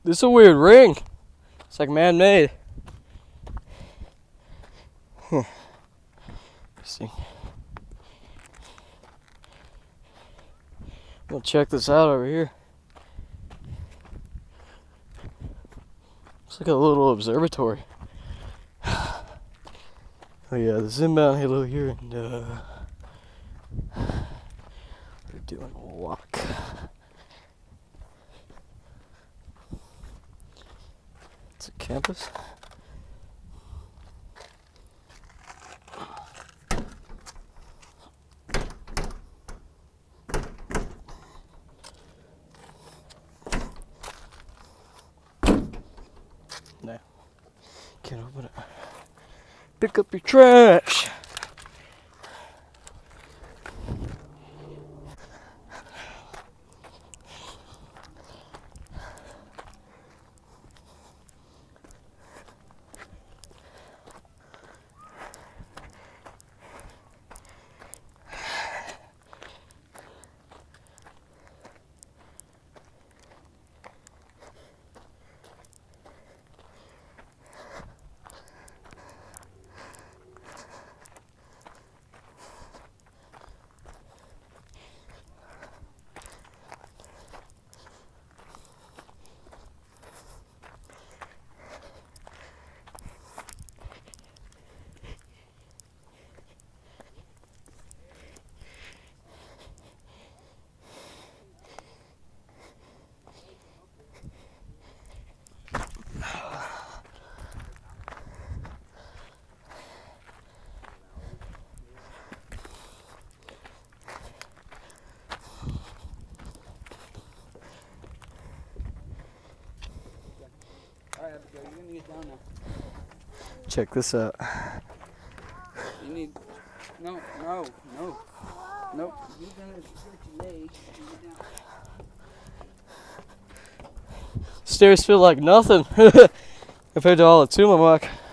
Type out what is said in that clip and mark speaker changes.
Speaker 1: This is a weird ring. It's like man-made. See. We'll check this out over here. It's like a little observatory. Oh yeah, this is inbound halo here, and we're doing a walk. It's a campus. No, can't open it. Pick up your trash.
Speaker 2: Alright, Abigail, you're gonna get down now.
Speaker 1: Check this out.
Speaker 2: You need. No. Nope. You're gonna stretch your legs and get down.
Speaker 1: Stairs feel like nothing compared to all the Tumamoc.